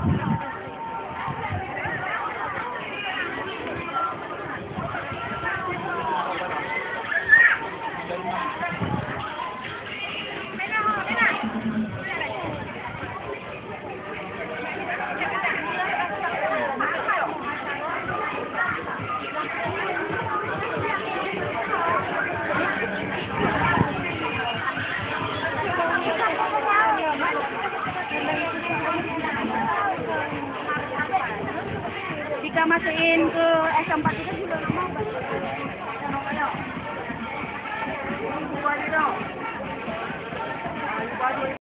Jika masukin ke S4 itu juga lama banget.